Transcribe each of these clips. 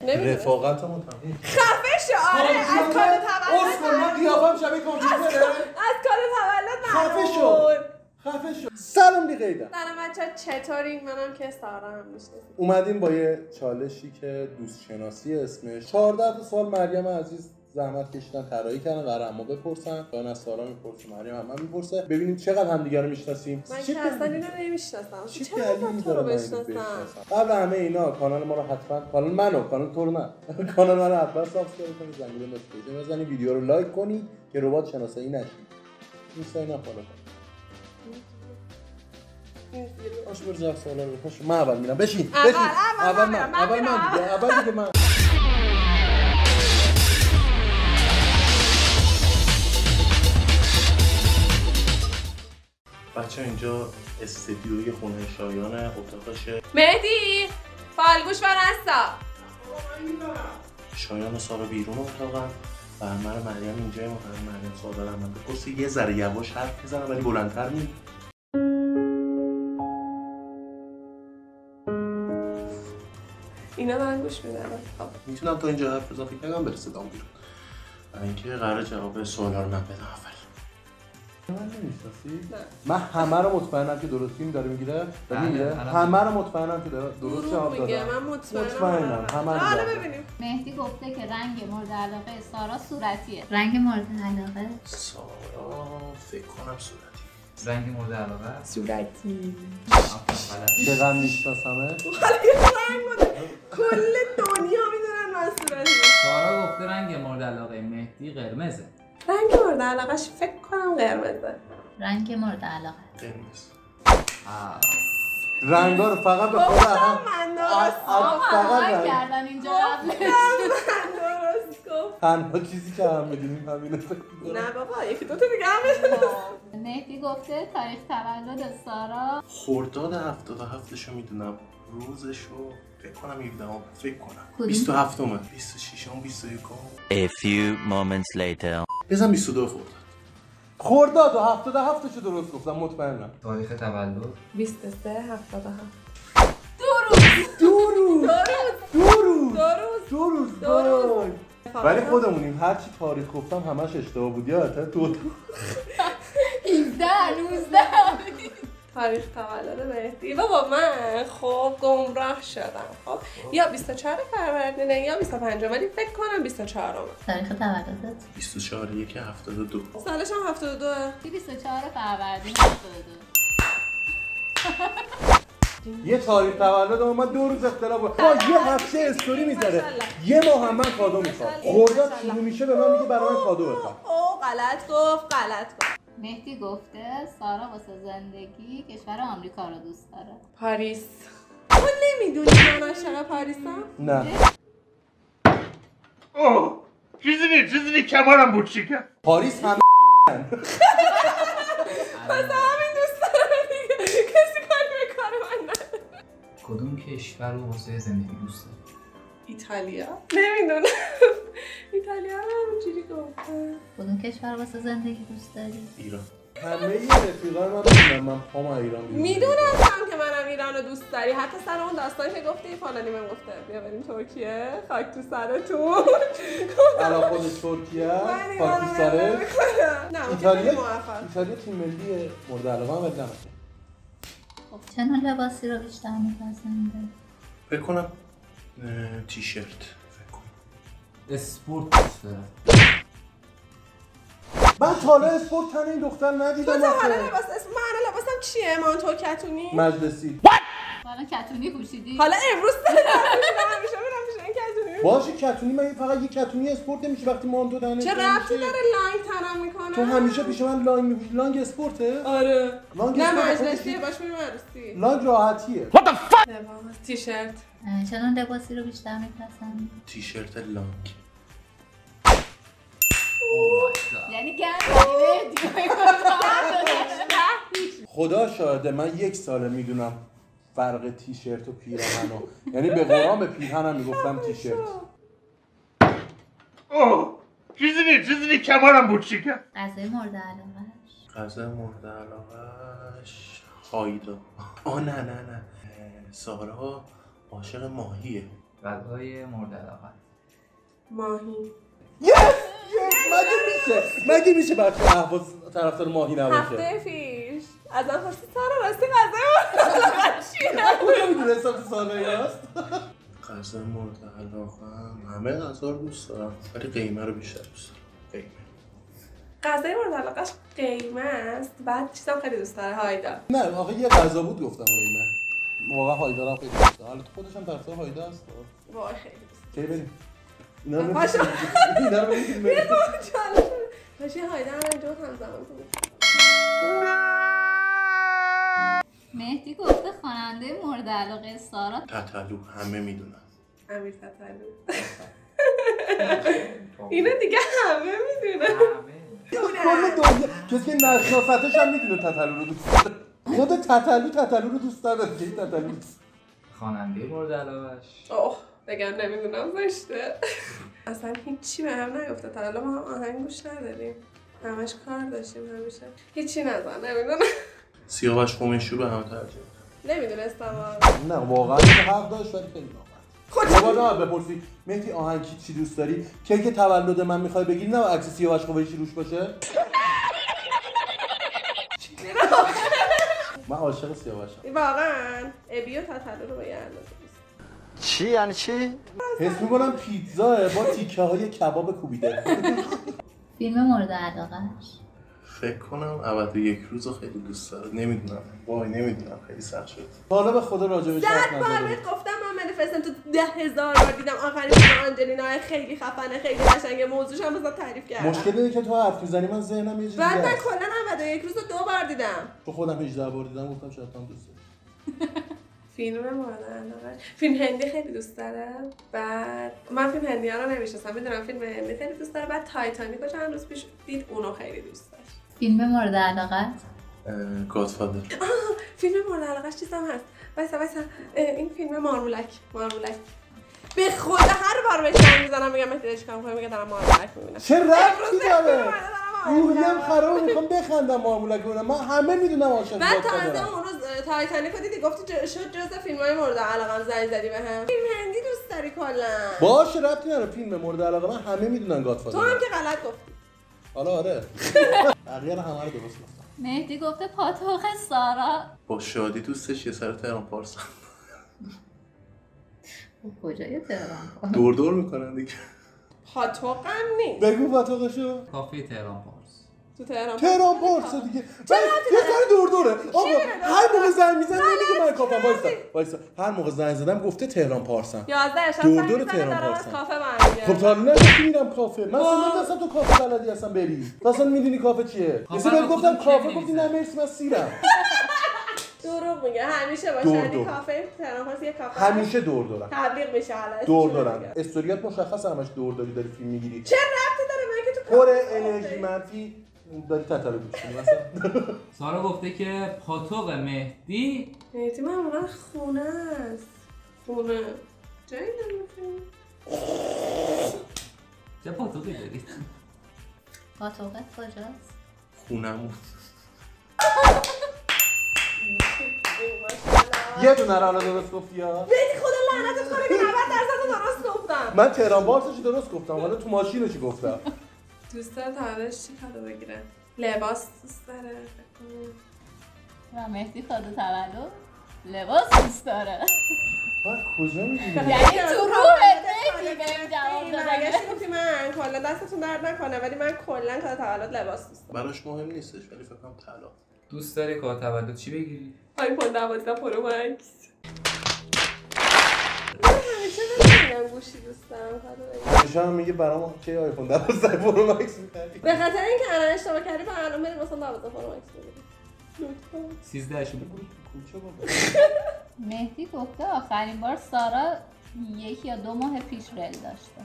رفاقتمون تموم. خفه شو. آره از کار تولد اسکل من قیافم شبیه کامپیوتره. از کار تولد خفه شو. خفه شو. سلام دیگه. سلام بچه‌ها چطورین؟ منم که سارا هم میشناسید. اومدیم با یه چالشی که دوست شناسی اسمش. 14 سال مریم عزیز زحمت کشیدن طراحی کردن قرار اما بپرسن. دان از سارا میپرسه، مریم هم میپرسه. ببینیم چقدر همدیگه رو میشناسیم. من که اصلا اینو نمیشناسم. چرا من تو رو بشناسم؟ قبل همه اینا کانال ما رو حتما کانال تو رو نه. کانال ما رو حتما سابسکرایب کنید، زنگوله نوتیفیکیشن بزنید، ویدیو رو لایک کنید که ربات شناسایی نشید. اینستا اینا فالو کنید. باشه برو جواب سوالا رو بپرس. من اول میرم. بشین. اول من. بچه اینجا استدیوی خونه شایانه، اتاقشه. مهدی فالگوش برستا. شایان و سارا بیرون اتاقن و من و مریم اینجای مریم سوال دارم. من بپرسی یه ذره یواش حرف بزنم ولی بلندتر می. اینا من گوش میدم. میتونم تا اینجا حرف بزنم، فکر نکنم برسه دام بیرون. و اینکه قراره جواب سوالا رو من بدم اول. من نمیشناسی؟ نه. من همه رو مطمئنم که درست فیلم داره میگیره. همه رو مطمئنم که درست جواب دادم. من مطمئنم. حالا ببینیم. مهدی گفته که رنگ مورد علاقه سارا صورتیه. رنگ مورد علاقه سارا فکر کنم صورتی. رنگ مورد علاقه صورتی. چقدر میشناسمه؟ کل دنیا میدونن من صورتی. سارا گفته رنگ مورد علاقه مهدی قرمزه. رنگ مورد علاقهش فکر کنم قرمزه. رنگ مورد علاقه قرمز. رنگا رو فقط به خود هم من درست فقط کردن اینجا قبلش. تنها چیزی که هم میدونیم همینه. نه بابا یکی دوتا دیگه هم میدونم. مهدی گفته تاریخ تولد سارا خرداد 77شو میدونم، روزشو فکر کنم 17 فکر کنم 27م 26م 21م. A few moments later. بزن 22 خرداد و 77شو درست گفتم مطمئنم. تاریخ تولد 23 77. دو روز. ولی خودمونیم هرچی تاریخ گفتم همش اشتباه بود. یادته تو 17 19 تاریخ تولد مهدی. بابا من خب گمراه شدم. خب یا 24 فروردینه یا 25 ولی فکر کنم 24 تاریخ تولدت 24 1 72. سالش هم 72. 24 فروردین 72. یه تاریخ تولد ما 2 روز اختلاف بود. یه هفته استوری میذاره. یه ماه هم من کادو میخوام. خرداد شروع میشه به من میگه برای من کادو بخوام. غلط گفت. مهدی گفته سارا واسه زندگی کشور آمریکا رو دوست داره. پاریس. تو نمیدونی من عاشق پاریسم؟ نه. اوه چیزی کمارم بود شکر. پاریس همه پس همین دوست دارم دیگه. کسی کاری به کار من نداره. کدوم کشور رو واسه زندگی دوست داری؟ ایتالیا. نمیدونم. ایتالیا رو همونجوری گفتم. کدوم کشور واسه زندگی دوست داری؟ ایران. همه یه رفیقای من میدونم من پام ایران میدونم که منم ایران رو دوست داری. حتی سر اون داستانی که گفتی فلانی من گفته بیا بریم ترکیه خاک تو سرتون. الان خودش ترکیه خاک تو سرت. نه ایتالیا تیم ملی مورد علاقه هم بدم. خب چه نوع لباسی رو بیشتر میپسنده؟ فکر کنم تیشرت. فکر کنم اسپورت دوست دارم. من تا حالا اسپورت تن این دختر ندیدم. تو حالا لباسم چیه؟ مانتو کتونی؟ مجلسی. حالا کتونی پوشیدی؟ حالا امروز همیشه میرم پیش این کتونی. باشه کتونی من فقط یه کتونی اسپورت نمیشه وقتی مانتو تنه. چه ربطی داره لانگ تنم میکنه؟ تو همیشه پیش من لانگ میپوشی. لانگ اسپورته؟ آره. لانگ نه مجلسیه باش میرم عروسی. لانگ راحتیه. لباس تیشرت. چه نوع لباسی رو بیشتر میپسندی؟ تیشرت لانگ. یعنی گرمی خدا شاهده من 1 ساله میدونم فرق تیشرت و پیراهنو. یعنی به قرآن به پیراهنم میگفتم تیشرت. اوه چیزی کمارم بود شکر. غذای مورد علاقه‌اش. غذای مورد علاقه‌اش آیدا. نه سارا عاشق ماهیه. غذای مورد علاقه. ماهی. مگه میشه بچه اهواز طرفدار ماهی نباشه؟ هفته پیش ازم خواستی سارا راستی غذای مورد علاقه چیه؟ کجا میدونه حساب سالایی هست؟ غذای مورد علاقه همه غذا رو دوست دارم ولی قیمه رو بیشتر دوست دارم. غذای مورد علاقه‌اش قیمه است. بعد چیزام خیلی دوست داره هایدا. نه آخه یه غذا بود گفتم قیمه. واقعا هایدا رو خیلی دوست دارم. حالا تو خودش هم طرفدار هایدا هست. وای خیلی دوست کی بریم؟ اینا رو باشه. اینا رو بریم. باشه هایدا هم اینجا همزمان کنیم. مهدی گفته خواننده مورد علاقه سارا تتلو همه میدونن. امیر تتلو. اینو دیگه همه میدونن. کل دنیا کسی که نشناستش هم میدونه تتلو رو دوست داره. خود تتلو رو دوست داره. کی تتلو دوست؟ خواننده مورد علاقه‌اش. اوه بگم نمیدونم زشته. اصلا هیچی به هم نیفتاد. تا حالا ما هم آهنگ گوش نداریم. همش کار داشتیم همیشه. هیچی نزن نمیدونم. سیاوش قمیشو به هم ترجیح. نمیدونستم. نه واقعا حق داشت ولی خیلی نامرد. خودت بپرسی مهدی آهنگ چی دوست داری؟ کیک تولد من میخوای بگیری نه عکس سیاوش قمیشی روش باشه؟ من عاشق سیاوشم. واقعا ابی و تتلو رو به یه اندازه دوست. چی یعنی چی؟ حس میکنم پیتزاه با تیکه های کباب کوبیده. فیلم مورد علاقه‌اش فکر کنم ابد یک روز رو خیلی دوست داره. نمیدونم نمیدونم خیلی سخت شد. حالا به خدا راجبش حرف بار نزدم. بهت گفتم من منفستم تو 10,000 بار دیدم. آخرین فیلم آنجلینا خیلی خفنه خیلی قشنگه. موضوعش هم بذار تعریف کردم. مشکل اینه که تو حرف میزنی من ذهنم یه چیزی بعد من هست. کلا 91 روز رو 2 بار دیدم. تو خودم 18 بار دیدم گفتم شاید هم دوست داری. فیلم مورد علاقه فیلم هندی خیلی دوست داره. بعد من فیلم هندی ها رو نمیشناسم. میدونم فیلم هندی خیلی دوست داره. بعد تایتانیک رو چند روز پیش دید اونو خیلی دوست داشت. فیلم مورد علاقه گادفادر. فیلم مورد علاقه‌اش چیزام هست. وایسا این فیلم مارمولک. به خدا هر بار بهش زنگ میزنم میگم مهدی چیکار می‌کنی میگه دارم مارمولک میبینم. چه ربطی داره؟ روحیم خراب میخوام بخندم مارمولک ببینم. من همه میدونم عاشق بعد گادفادرم. تازه اون روز تایتانیک رو دیدی گفتی شد جزء فیلم‌های مورد علاقه‌ام زنگ زدی بهم. فیلم هندی دوست داری کلا؟ باشه ربطی نداره فیلم مورد علاقه من همه میدونن گادفادر. تو هم که غلط گفتی. حالا آره. بقیه رو همه رو درست گفتم. مهدی گفته پاتوق سارا با شادی دوستش یه سر تهران پارس. کجای تهران دور میکنن دیگه. پاتوقم نیست. بگو پاتوقشو. کافه تهران پارس. تو تهران پارس دیگه. یه سر دوره. آقا هر موقع زنگ میزنه نمیگه من کافم وایسا. هر موقع زنگ زدم گفته تهران پارسم. 11 شب دور تهران پارسم. کافه برمیگردم. خب تا حالا نگفتی میرم کافه. من اصلا تو کافه بلدی هستم بری. اصلا میدونی کافه چیه؟ مثلا بهت گفتم کافه گفتی نه مرسی من سیرم. دروغ میگه همیشه باشه کافه تهران پارس یه کافه همیشه دور دارم. تبلیغ میشه حالا دور دارم. استوریات مشخص همش دور داری فیلم میگیری. چه ربطی داره من که تو پر انرژی منفی داری تتلو گوش کنی مثلا. سارا گفته که پاتوق مهدی معمولا خونه است. خونه جایی نمی‌تونی. چه پاتوقی دارید؟ پاتوقت کجاست؟ خونمون. یه دونه رو الان درست گفتی یا؟ بیتی خدا لعنتت کنه که 90% درست گفتم. من تهران پارسش درست گفتم حالا تو ماشینش گفتم. دوست داره تولدش چی کادو بگیره؟ لباس دوست داره. و مهدی کادو تولد لباس دوست داره. من کجا می‌دونی؟ یعنی تو روحت مهدی بهم جواب دادن. مگه گفتی من کلا دستتون درد نکنه ولی من کلا کادو تولد لباس دوست دارم. براش مهم نیستش ولی فکر کنم طلا. دوست داری کادو تولد چی بگیری؟ آیفون 12 پرو مکس. همیشه نمیگم گوشی دوست دارم کادو بگیرم. همیشه هم میگه برام کی آیفون 12 پرو مکس می‌خری. به خاطر اینکه الان اشتباه کردی با الان بریم مثلا 12 پرو مکس بگیریم. 13 شو بگو. کوچه بابا. مهدی گفته آخرین بار سارا 1 یا 2 ماه پیش رل داشته.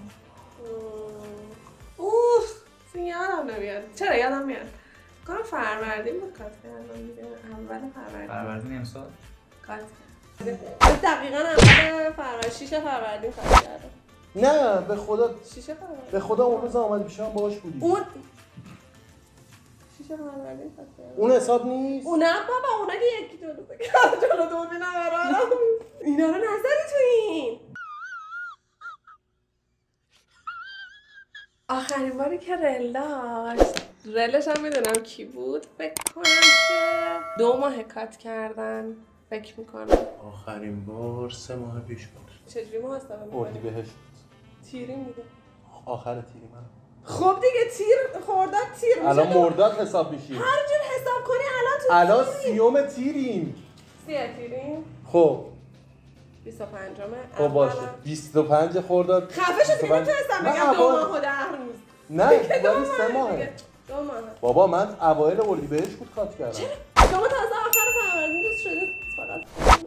اوف یادم نمیاد. چرا یادم میاد؟ کنم فروردین بود کات کردم دیگه. اول فروردین امسال کات کردم. دقیقاً اول فروردین 6 فروردین کات کردم. نه به خدا 6 فروردین. به خدا اون روز اومدی پیشم باهاش بودی. اون 6 فروردین کات کردم. اون حساب نیست؟ اون نه بابا اونا که یکی دو روز کار جلو دوربین نبرم. اینا رو نزدی تو این. آخرین باری که رل داشت، رلش هم میدونم کی بود، فکر کنم که 2 ماه کات کردن، فکر میکنم آخرین بار 3 ماه پیش بود. چجوری محاسبه میکنی؟ اردیبهشت تیری میده. آخر تیری من. خب دیگه تیر خورداد تیر میشه. الان مرداد حساب میشیم. هر جور حساب کنی الان تو الان 30 تیریم. 30 تیریم. خب 25مه. خب باشه 25 خرداد. خفه شو دیگه نتونستم بگم 2 ماه و 10 روز. نه ولی 3 ماه. 2 ماه. بابا من اوایل اردیبهشت بود کات کردم. شما تازه آخر فروردین دوست شدید فقط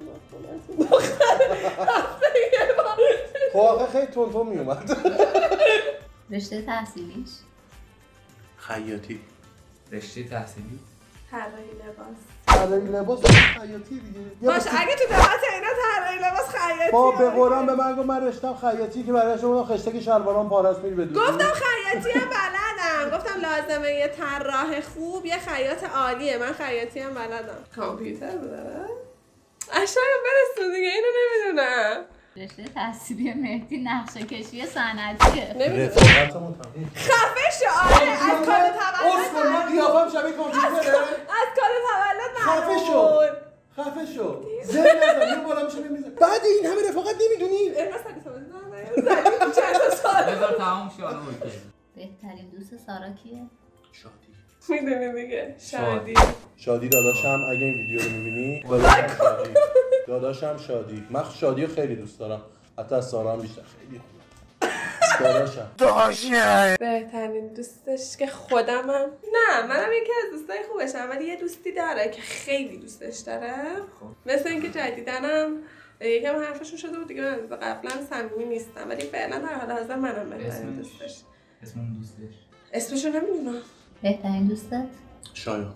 خب آخه خیلی تون میومد. رشته تحصیلیش خیاطی. رشته تحصیلی طراحی لباس. طراحی لباس خیاطی دیگه. باشه اگه تو دقت اینا طراحی لباس خیاطی. با به قرآن به من گفت من رشتم خیاطی که برای شما خشتک شلوارام پاره است میری بدون. گفتم خیاطی هم بلدم. گفتم لازمه یه طراح خوب یه خیاط عالیه. من خیاطی هم بلدم. کامپیوتر داره؟ اشتایم برسون دیگه اینو نمیدونم. رشته تحصیلی مهدی نقشه کشی صنعتیه. رفاقتمون تموم. خفه شو. آره از کار تولد. اصلا من قیافم شبیه کامپیوتره. از کار تولد خفه شو. خفه شو. زن نزن یه بالا میشه میزن. بعد این همه رفاقت نمیدونی؟ چند تا سال بذار تمام شه حالا اوکی. بهترین دوست سارا کیه؟ شادی. میدونی دیگه شادی. شادی داداشم اگه این ویدیو رو میبینی داداشم شادی. من شادی رو خیلی دوست دارم. حتی از سارا هم بیشتر. خیلی خوبه. داداشم. بهترین دوستش که خودمم. نه منم یکی از دوستای خوبشم ولی یه دوستی داره که خیلی دوستش داره. مثل اینکه جدیدنم یکم حرفشون شده بود دیگه من قبلا صمیمی نیستم ولی فعلا در حال حاضر منم بهترین دوستش. اسم اون دوستش اسمشو نمیدونم. بهترین دوستت؟ شایان.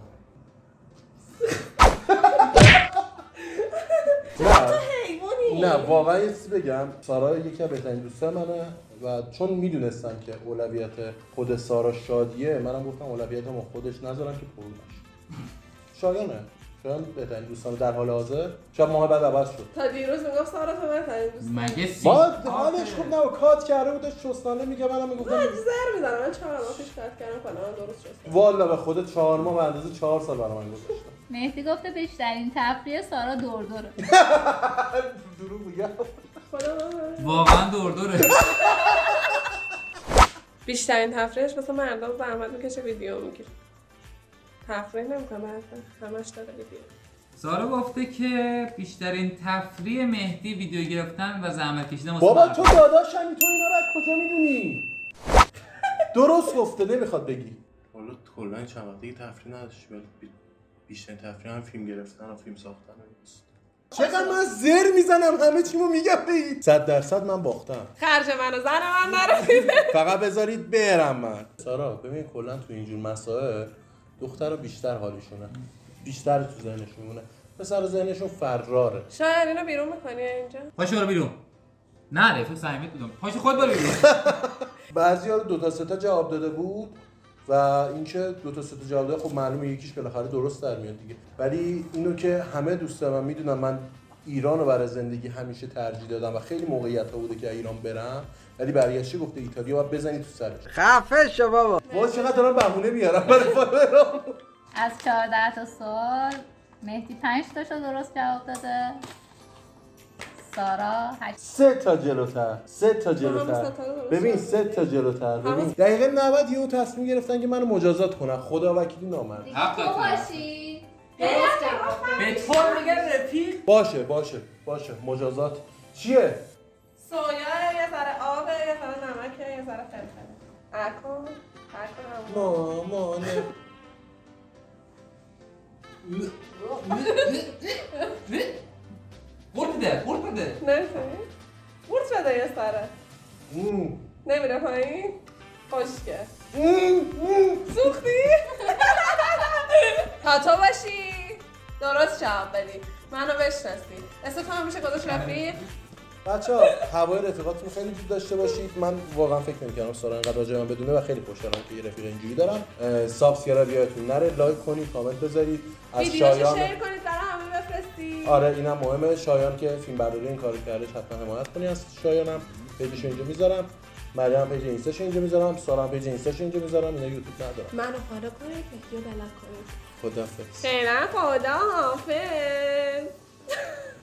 نه واقعا یه چیزی بگم سارا یکی از بهترین دوستان منه و چون میدونستم که اولویت خود سارا شادیه منم گفتم اولویتمو خودش نذارم که پرو نشه. شایانه. شایان بهترین دوستان در حال حاضر. شاید ماه بعد عوض شد. تا دیروز میگفت سارا تو بهترین دوست. مگه ما حالش خوب نه کات کرده بود چستانه میگه منم میگفتم من زر میزنم. من 4 ماه پیش کات کردم کانال درست شد. والا به خودت 4 ماه به اندازه 4 سال برای من گذاشتم. مهدی گفته بیشترین تفریح سارا دوردوره. دروغ میگم. خدا واقعا دوردوره. بیشترین تفریحش مثلا مردم زحمت میکشه ویدیو میگیره. تفریح نمیکنه همش داره ویدیو. سارا گفته که بیشترین تفریح مهدی ویدیو گرفتن و زحمت کشیدن واسه بابا مردم. تو داداشمی تو اینا رو از کجا میدونی؟ درست گفته نمیخواد بگی. حالا کلا این چند وقته تفریح نداشتی ولی بیشترین تفریح هم فیلم گرفتن و فیلم ساختن نیست. چقدر من زر میزنم همه چیمو میگم بگید. 100% من باختم. خرج من و زن من نرفیده. فقط بذارید برم من. سارا ببین کلا تو اینجور مسائل دخترها بیشتر حالیشونه. بیشتر تو ذهنشون میمونه. پسر ذهنشون فراره. شاید اینو بیرون میکنی اینجا؟ پاشو برو بیرون. نه رفیق صمیمیت بودم. پاشو خود برو بیرون. بعضیا رو 2 تا 3 تا جواب داده بود و اینکه 2 تا 3 تا جواب داده خب معلومه یکیش بالاخره درست در میاد دیگه. ولی اینو که همه دوستان من میدونم من ایران رو برای زندگی همیشه ترجیح دادم و خیلی موقعیت‌ها بوده که ایران برم ولی برگشته گفته ایتالیا باید بزنی تو سرش. خفه شو بابا. وای چقدر دارم بهونه میارم برای فالوورام. از 14 تا سوال مهدی 5 تاشو درست جواب داده. سارا 8. 3 تا جلوتر. 3 تا جلوتر. ببین 3 تا جلوتر. ببین دقیقاً 90 یهو تصمیم گرفتن که منو مجازات کنن. خدا وکیلی نامرد. تو باشی. به طور میگن رفیق. باشه مجازات چیه؟ سویا یه ذره آب یه ذره نمک یه ذره فلفل. اکن مامانه. قورت بده. نه قورت بده یه ذره. نمیره پایین؟ خوشگه. سوختی؟ تا تو باشی درست جواب بدی منو بشناسی. اسم تو هم میشه گذاشت رفیق. بچه‌ها هوای رفیقاتون خیلی دوست داشته باشید. من واقعا فکر نمی‌کردم سارا اینقدر راجع به من بدونه و خیلی خوشحالم که یه رفیق اینجوری دارم. سابسکرایب یادتون نره، لایک کنید، کامنت بذارید. از شایان شیر کنید برای همه بفرستید. آره اینم مهمه. شایان که فیلم برداری این کارو کرده حتما حمایت کنید از شایانم. پیجش اینجا میذارم مریم پیج اینستاش اینجا میذارم، سارا پیج اینستاش اینجا میذارم، اینا یوتیوب ندارم. منو فالو کنید، مهدی رو بلاک کنید. خدافظ. خیلی خداحافظ.